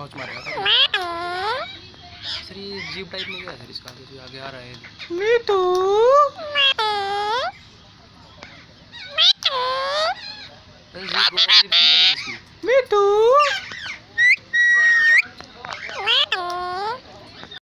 चोंच मारेगा सर। ये जीप टाइप में क्या है सर इसका, आगे आ रहा है। मिट्टू